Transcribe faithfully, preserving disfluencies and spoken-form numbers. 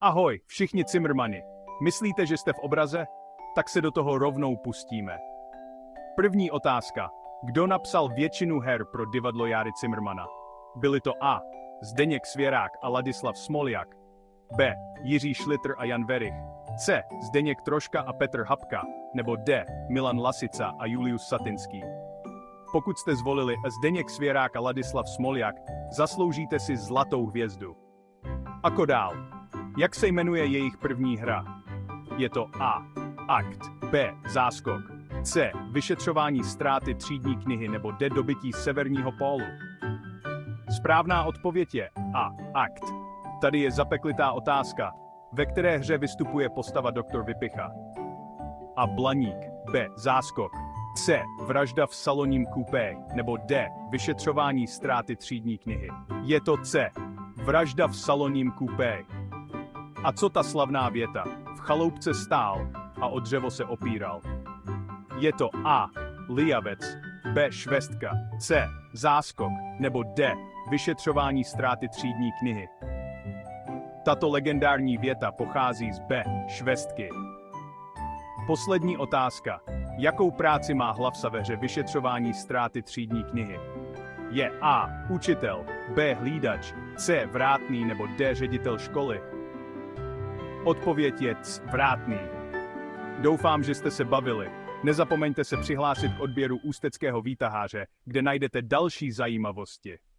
Ahoj, všichni Cimrmani. Myslíte, že jste v obraze? Tak se do toho rovnou pustíme. První otázka. Kdo napsal většinu her pro divadlo Járy Cimrmana? Byli to A. Zdeněk Svěrák a Ladislav Smoljak, B. Jiří Šlitr a Jan Werich, C. Zdeněk Troška a Petr Hapka, nebo D. Milan Lasica a Julius Satinský. Pokud jste zvolili Zdeněk Svěrák a Ladislav Smoljak, zasloužíte si zlatou hvězdu. Ako dál? Jak se jmenuje jejich první hra? Je to A. Akt, B. Záskok, C. Vyšetřování ztráty třídní knihy nebo D. Dobytí severního pólu. Správná odpověď je A. Akt. Tady je zapeklitá otázka, ve které hře vystupuje postava doktor Vypicha. A. Blaník, B. Záskok, C. Vražda v salonním kupé nebo D. Vyšetřování ztráty třídní knihy. Je to C. Vražda v salonním kupé. A co ta slavná věta? V chaloupce stál a o dřevo se opíral. Je to A. Lijavec, B. Švestka, C. Záskok nebo D. Vyšetřování ztráty třídní knihy. Tato legendární věta pochází z B. Švestky. Poslední otázka. Jakou práci má hlavsa ve hře Vyšetřování ztráty třídní knihy? Je A. Učitel, B. Hlídač, C. Vrátný nebo D. Ředitel školy. Odpověď je C. Vrátný. Doufám, že jste se bavili. Nezapomeňte se přihlásit k odběru Ústeckého výtaháře, kde najdete další zajímavosti.